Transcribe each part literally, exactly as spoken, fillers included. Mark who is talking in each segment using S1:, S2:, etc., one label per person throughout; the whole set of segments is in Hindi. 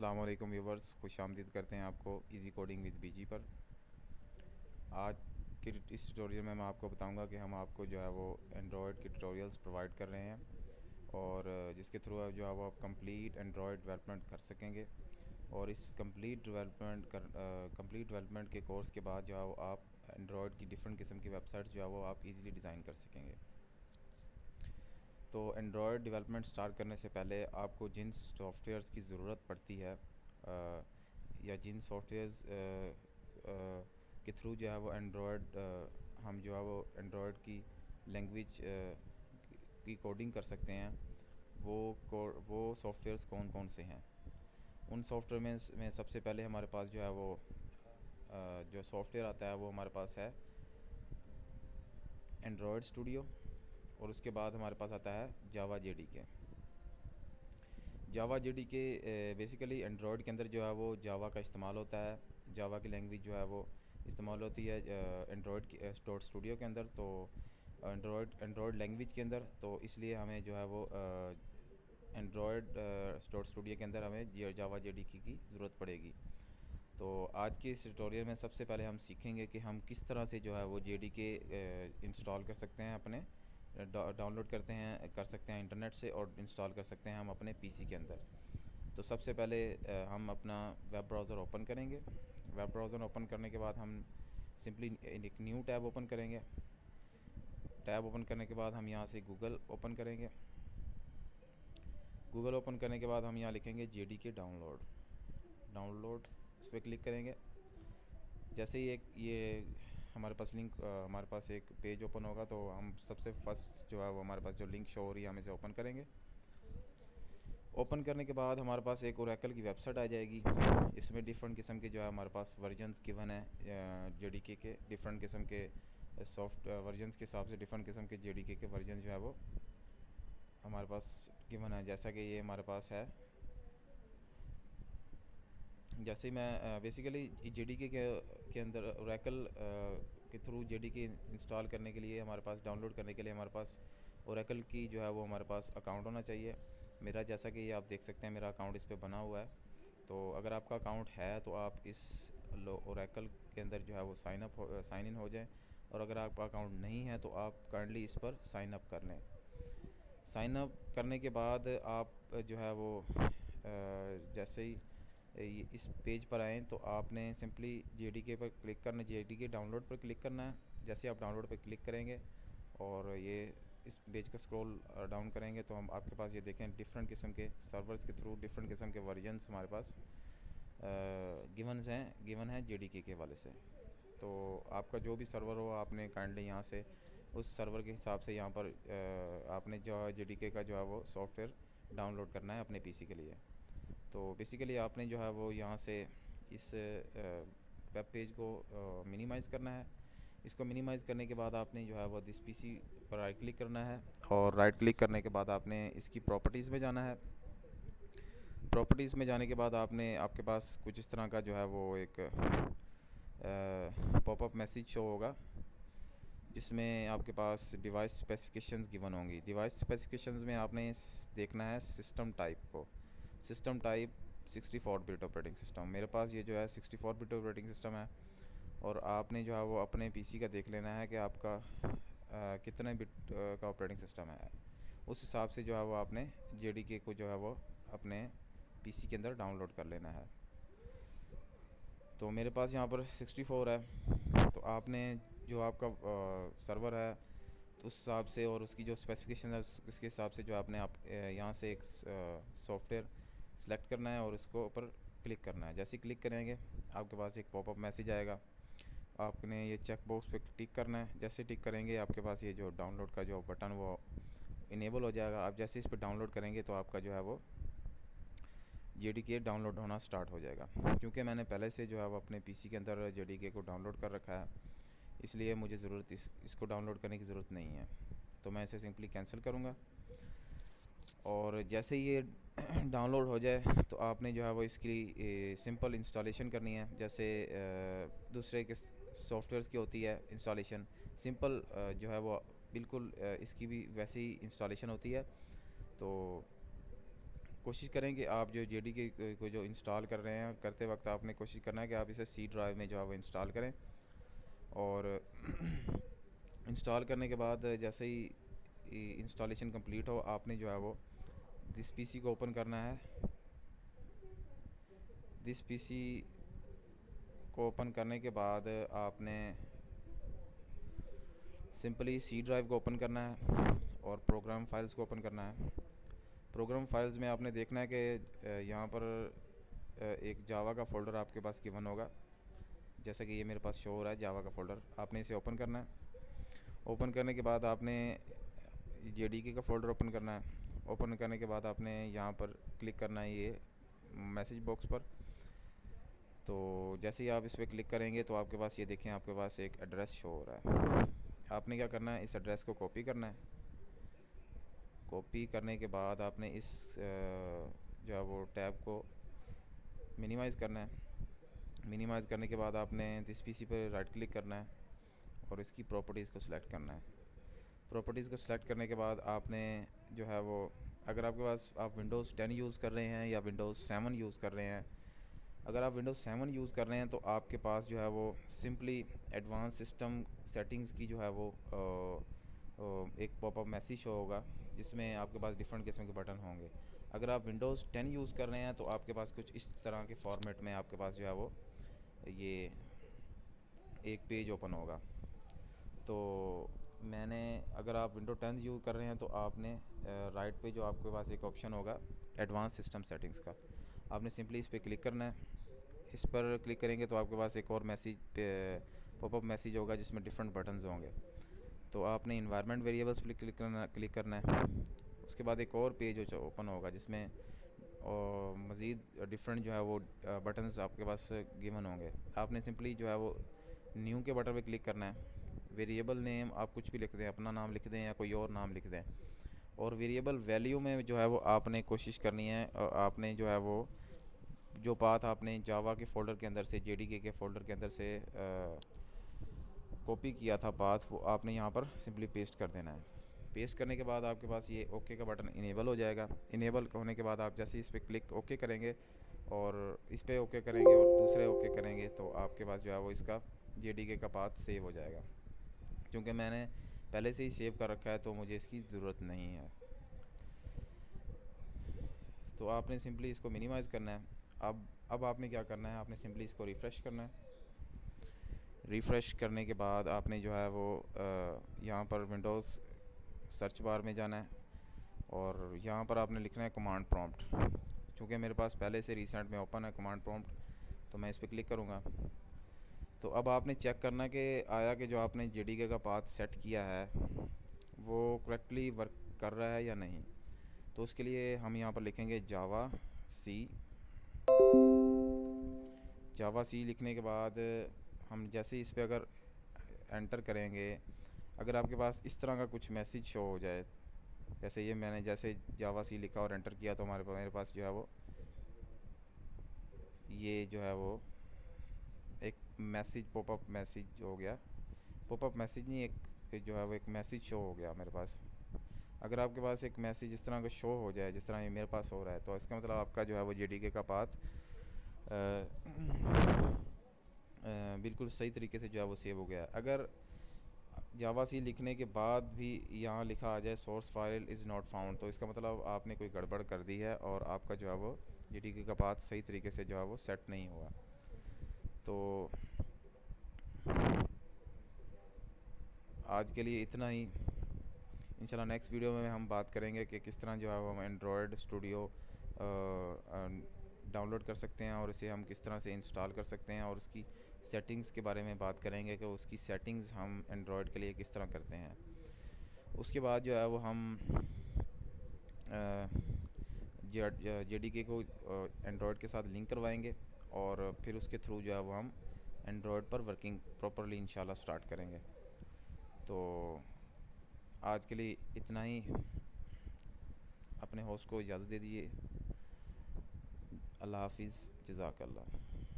S1: अस्सलाम वालेकुम व्यूवर्स, खुशामदीद करते हैं आपको इजी कोडिंग विद बीजी पर। आज के इस ट्यूटोरियल में मैं आपको बताऊंगा कि हम आपको जो है वो एंड्रॉयड के ट्यूटोरियल्स प्रोवाइड कर रहे हैं और जिसके थ्रू जो है वो आप कंप्लीट एंड्रॉयड डेवलपमेंट कर सकेंगे। और इस कंप्लीट डेवलपमेंट कर कंप्लीट डेवलपमेंट के कोर्स के बाद जो है वो आप एंड्रॉयड की डिफरेंट किस्म की वेबसाइट्स जो है वो आप इजीली डिज़ाइन कर सकेंगे। तो एंड्रॉयड डेवलपमेंट स्टार्ट करने से पहले आपको जिन सॉफ्टवेयर्स की ज़रूरत पड़ती है आ, या जिन सॉफ्टवेयर्स के थ्रू जो है वो एंड्रॉयड हम जो है वो एंड्रॉयड की लैंग्वेज की कोडिंग कर सकते हैं, वो को वो सॉफ्टवेयर्स कौन कौन से हैं। उन सॉफ्टवेयर में, में सबसे पहले हमारे पास जो है वो आ, जो सॉफ्टवेयर आता है वो हमारे पास है एंड्रॉयड स्टूडियो। और उसके बाद हमारे पास आता है जावा J D K. Java J D K basically Android के अंदर जो है वो जावा का इस्तेमाल होता है। जावा की लैंग्वेज जो है वो इस्तेमाल होती है एंड्रॉयड की डॉट स्टूडियो के अंदर, तो एंड्रॉयड एंड्रॉयड लैंग्वेज के अंदर, तो इसलिए हमें जो है वो एंड्रॉयड डॉट स्टूडियो के अंदर हमें जावा जे डी की की ज़रूरत पड़ेगी। तो आज के इस ट्यूटोरियल में सबसे पहले हम सीखेंगे कि हम किस तरह से जो है वो जे डी के इंस्टॉल कर सकते हैं, अपने डाउनलोड करते हैं कर सकते हैं इंटरनेट से, और इंस्टॉल कर सकते हैं हम अपने पीसी के अंदर। तो सबसे पहले हम अपना वेब ब्राउज़र ओपन करेंगे। वेब ब्राउज़र ओपन करने के बाद हम सिंपली एक न्यू टैब ओपन करेंगे। टैब ओपन करने के बाद हम यहाँ से गूगल ओपन करेंगे। गूगल ओपन करने के बाद हम यहाँ लिखेंगे J D K download. Download इस पर क्लिक करेंगे। जैसे ही एक ये हमारे पास लिंक हमारे पास एक पेज ओपन होगा, तो हम सबसे फर्स्ट जो है वो हमारे पास जो लिंक शो हो रही है हम इसे ओपन करेंगे। ओपन करने के बाद हमारे पास एक ओरेकल की वेबसाइट आ जाएगी। इसमें डिफरेंट किस्म के जो है हमारे पास वर्जन्स गिवन है जे डी के के, डिफरेंट किस्म के सॉफ्ट वर्जन्स के हिसाब से डिफरेंट किस्म के जे डी के के वर्जन जो है वो हमारे पास गिवन है। जैसा कि ये हमारे पास है, जैसे मैं बेसिकली जे डी के के अंदर ओरेकल के through J D K install करने के लिए हमारे पास, डाउनलोड करने के लिए हमारे पास ओरेकल की जो है वो हमारे पास अकाउंट होना चाहिए। मेरा जैसा कि ये आप देख सकते हैं मेरा अकाउंट इस पर बना हुआ है। तो अगर आपका अकाउंट है तो आप इस ओरेकल के अंदर जो है वो साइन अप साइन इन हो जाएं, और अगर आपका अकाउंट नहीं है तो आप करंटली इस पर साइन अप कर लें। साइन अप करने के बाद आप जो है वो जैसे ही इस पेज पर आएँ तो आपने सिंपली जे डी के पर क्लिक करना, जे डी के डाउनलोड पर क्लिक करना है। जैसे आप डाउनलोड पर क्लिक करेंगे और ये इस पेज का स्क्रॉल डाउन करेंगे तो हम आपके पास ये देखें डिफरेंट किस्म के सर्वर्स के थ्रू डिफरेंट किस्म के वर्जन्स हमारे पास गिवन हैं गिवन है जे डी के के वाले से। तो आपका जो भी सर्वर हो आपने काइंडली यहाँ से उस सर्वर के हिसाब से यहाँ पर आ, आपने जो है जे डी के का जो है वो सॉफ्टवेयर डाउनलोड करना है अपने पीसी के लिए। तो बेसिकली आपने जो है वो यहाँ से इस वेब पेज को मिनिमाइज़ करना है। इसको मिनिमाइज़ करने के बाद आपने जो है वो दिस पीसी पर राइट क्लिक करना है, और राइट क्लिक करने के बाद आपने इसकी प्रॉपर्टीज़ में जाना है। प्रॉपर्टीज़ में जाने के बाद आपने आपके पास कुछ इस तरह का जो है वो एक पॉपअप मैसेज शो होगा, जिसमें आपके पास डिवाइस स्पेसिफिकेशंस गिवन होंगी। डिवाइस स्पेसिफिकेशंस में आपने देखना है सिस्टम टाइप को। System type sixty four bit operating system, मेरे पास ये जो है sixty four bit operating system है। और आपने जो है वो अपने पीसी का देख लेना है कि आपका आ, कितने बिट का ऑपरेटिंग सिस्टम है। उस हिसाब से जो है वो आपने जे डी के को जो है वो अपने पीसी के अंदर डाउनलोड कर लेना है। तो मेरे पास यहाँ पर सिक्सटी फोर है, तो आपने जो आपका आ, सर्वर है तो उस हिसाब से और उसकी जो स्पेसिफिकेशन है उसके हिसाब से जो आपने आप यहाँ से एक सॉफ्टवेयर सेलेक्ट करना है और उसको ऊपर क्लिक करना है। जैसे क्लिक करेंगे आपके पास एक पॉपअप मैसेज आएगा, आपने ये चेक बॉक्स पे टिक करना है। जैसे टिक करेंगे आपके पास ये जो डाउनलोड का जो बटन वो इनेबल हो जाएगा। आप जैसे इस पर डाउनलोड करेंगे तो आपका जो है वो जे डी के डाउनलोड होना स्टार्ट हो जाएगा। क्योंकि मैंने पहले से जो है वो अपने पीसी के अंदर जे डी के को डाउनलोड कर रखा है, इसलिए मुझे ज़रूरत इस इसको डाउनलोड करने की ज़रूरत नहीं है। तो मैं इसे सिंपली कैंसिल करूँगा। और जैसे ही ये डाउनलोड हो जाए तो आपने जो है वो इसकी सिंपल इंस्टॉलेशन करनी है। जैसे आ, दूसरे के सॉफ्टवेयर्स की होती है इंस्टॉलेशन, सिंपल जो है वो बिल्कुल इसकी भी वैसी ही इंस्टॉलेशन होती है। तो कोशिश करें कि आप जो जे डी के को जो इंस्टॉल कर रहे हैं करते वक्त आपने कोशिश करना है कि आप इसे सी ड्राइव में जो है वो इंस्टॉल करें। और इंस्टॉल करने के बाद जैसे ही इंस्टॉलेशन कंप्लीट हो आपने जो है वो दिस पीसी को ओपन करना है। दिस पीसी को ओपन करने के बाद आपने सिंपली सी ड्राइव को ओपन करना है और प्रोग्राम फाइल्स को ओपन करना है। प्रोग्राम फाइल्स में आपने देखना है कि यहाँ पर एक जावा का फ़ोल्डर आपके पास गिवन होगा, जैसा कि ये मेरे पास शो हो रहा है जावा का फ़ोल्डर। आपने इसे ओपन करना है। ओपन करने के बाद आपने जे डी के का फ़ोल्डर ओपन करना है। ओपन करने के बाद आपने यहाँ पर क्लिक करना है ये मैसेज बॉक्स पर। तो जैसे ही आप इस पर क्लिक करेंगे तो आपके पास ये देखें आपके पास एक एड्रेस शो हो रहा है। आपने क्या करना है, इस एड्रेस को कॉपी करना है। कॉपी करने के बाद आपने इस जो है वो टैब को मिनिमाइज़ करना है। मिनिमाइज़ करने के बाद आपने दिस पीसी पर राइट क्लिक करना है और इसकी प्रॉपर्टीज़ को सिलेक्ट करना है। प्रॉपर्टीज़ को सिलेक्ट करने के बाद आपने जो है वो, अगर आपके पास आप विंडोज़ टेन यूज़ कर रहे हैं या विंडोज़ सेवन यूज़ कर रहे हैं, अगर आप विंडोज़ सेवन यूज़ कर रहे हैं तो आपके पास जो है वो सिंपली एडवांस सिस्टम सेटिंग्स की जो है वो आ, आ, एक पॉपअप मैसेज शो होगा जिसमें आपके पास डिफरेंट किस्म के बटन होंगे। अगर आप विंडोज़ टेन यूज़ कर रहे हैं तो आपके पास कुछ इस तरह के फॉर्मेट में आपके पास जो है वो ये एक पेज ओपन होगा। तो मैंने, अगर आप विंडो टेन यूज़ कर रहे हैं तो आपने राइट पे जो आपके पास एक ऑप्शन होगा एडवांस सिस्टम सेटिंग्स का, आपने सिंपली इस पर क्लिक करना है। इस पर क्लिक करेंगे तो आपके पास एक और मैसेज पॉपअप मैसेज होगा जिसमें डिफरेंट बटन्स होंगे। तो आपने इन्वायरमेंट वेरिएबल्स पर क्लिक करना क्लिक करना है। उसके बाद एक और पेज ओपन होगा जिसमें और मज़ीद डिफरेंट जो है वो बटन्स आपके पास गिवन होंगे। आपने सिंपली जो है वो न्यू के बटन पे क्लिक करना है। वेरिएबल नेम आप कुछ भी लिख दें, अपना नाम लिख दें या कोई और नाम लिख दें। और वेरिएबल वैल्यू में जो है वो आपने कोशिश करनी है, आपने जो है वो जो पाथ आपने जावा के फ़ोल्डर के अंदर से जेडीके के फ़ोल्डर के अंदर से कॉपी किया था पाथ, वो आपने यहाँ पर सिंपली पेस्ट कर देना है। पेस्ट करने के बाद आपके पास ये ओके का बटन इनेबल हो जाएगा। इनेबल होने के बाद आप जैसे इस पर क्लिक ओके करेंगे और इस पर ओके करेंगे और दूसरे ओके करेंगे तो आपके पास जो है वो इसका जेडीके का पाथ सेव हो जाएगा। क्योंकि मैंने पहले से ही सेव कर रखा है तो मुझे इसकी ज़रूरत नहीं है। तो आपने सिंपली इसको मिनिमाइज़ करना है। अब अब आपने क्या करना है, आपने सिंपली इसको रिफ़्रेश करना है। रिफ़्रेश करने के बाद आपने जो है वो यहाँ पर विंडोज़ सर्च बार में जाना है और यहाँ पर आपने लिखना है कमांड प्रॉम्प्ट। चूँकि मेरे पास पहले से रिसेंट में ओपन है कमांड प्रॉम्प्ट, तो मैं इस पर क्लिक करूँगा। तो अब आपने चेक करना कि आया कि जो आपने जेडीके का पाथ सेट किया है वो करेक्टली वर्क कर रहा है या नहीं। तो उसके लिए हम यहाँ पर लिखेंगे जावा सी। जावा सी लिखने के बाद हम जैसे इस पर अगर एंटर करेंगे, अगर आपके पास इस तरह का कुछ मैसेज शो हो जाए, जैसे ये मैंने जैसे जावा सी लिखा और एंटर किया तो हमारे पास मेरे पास जो है वो ये जो है वो एक मैसेज पॉपअप मैसेज हो गया। पॉपअप मैसेज नहीं, एक जो है वो एक मैसेज शो हो गया मेरे पास। अगर आपके पास एक मैसेज इस तरह का शो हो जाए जिस तरह ये मेरे पास हो रहा है तो इसका मतलब आपका जो है वो जेडीके का पाथ बिल्कुल सही तरीके से जो है वो सेव हो गया है। अगर जावा सी लिखने के बाद भी यहाँ लिखा आ जाए source file is not found तो इसका मतलब आपने कोई गड़बड़ कर दी है और आपका जो है वो जेडीके का पाथ सही तरीके से जो है वो सेट नहीं हुआ। तो आज के लिए इतना ही। इंशाल्लाह नेक्स्ट वीडियो में हम बात करेंगे कि किस तरह जो है वो हम एंड्रॉयड स्टूडियो डाउनलोड कर सकते हैं और इसे हम किस तरह से इंस्टॉल कर सकते हैं और उसकी सेटिंग्स के बारे में बात करेंगे कि उसकी सेटिंग्स हम एंड्रॉयड के लिए किस तरह करते हैं। उसके बाद जो है वो हम जेडीके को एंड्रॉयड के साथ लिंक करवाएंगे और फिर उसके थ्रू जो है वो हम एंड्रॉयड पर वर्किंग प्रॉपरली इंशाल्लाह स्टार्ट करेंगे। तो आज के लिए इतना ही। अपने होस्ट को इजाज़त दे दीजिए। अल्लाह हाफिज़, जज़ाकल्लाह।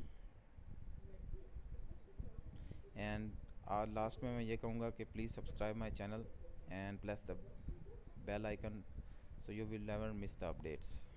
S1: एंड लास्ट में मैं ये कहूँगा कि please subscribe my channel and press the bell icon so you will never miss the updates.